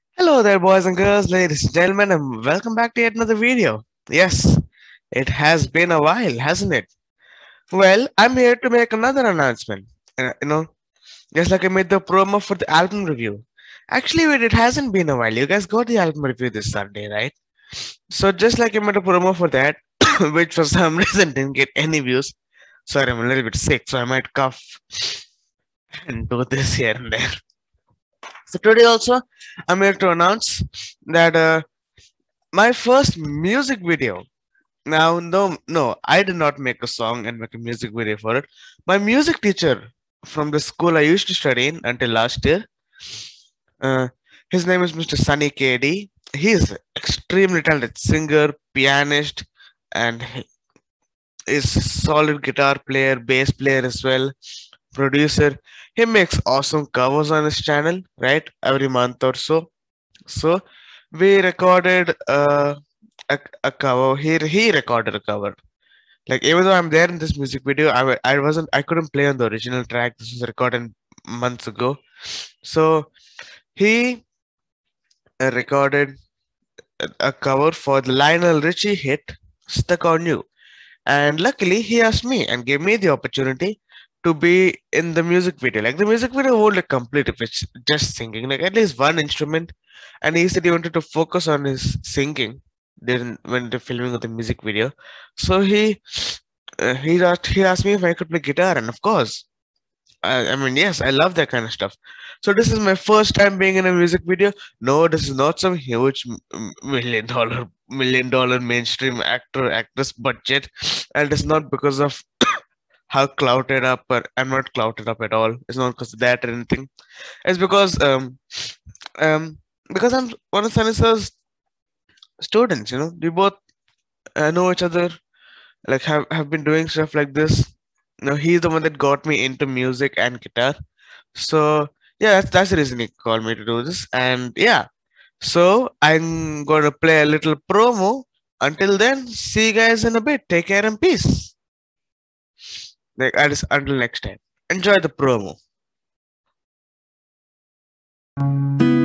Hello there, boys and girls, ladies and gentlemen, and welcome back to yet another video. Yes, it has been a while, hasn't it? Well, I'm here to make another announcement. Just like I made the promo for the album review. Actually, wait, it hasn't been a while. You guys got the album review this Sunday, right? So, just like I made a promo for that, which for some reason didn't get any views. Sorry, I'm a little bit sick, so I might cough and do this here and there. So, today also, I'm here to announce that my first music video. Now, no, I did not make a song and make a music video for it. My music teacher from the school I used to study in until last year, uh, his name is Mr. Sunny KD. He is extremely talented singer, pianist, and he is solid guitar player, bass player as well, producer. He makes awesome covers on his channel, right? Every month or so. So we recorded a cover. He recorded a cover. Like even though I'm there in this music video, I wasn't I couldn't play on the original track. This was recorded months ago. So he recorded a cover for the Lionel Richie hit "Stuck on You," and luckily he asked me and gave me the opportunity to be in the music video. Like the music video won't like complete if it's just singing, like at least one instrument. And he said he wanted to focus on his singing during when the filming of the music video. So he asked me if I could play guitar, and of course, I mean, yes, I love that kind of stuff. So this is my first time being in a music video. No, this is not some huge million dollar mainstream actress budget, and it's not because of how clouded up. But I'm not clouded up at all. It's not because of that or anything. It's um because I'm one of Sanis's students. We both know each other, like have been doing stuff like this. He's the one that got me into music and guitar. So yeah, that's the reason he called me to do this. And yeah, so I'm gonna play a little promo. Until then, see you guys in a bit. Take care and peace. Like I just until next time. Enjoy the promo.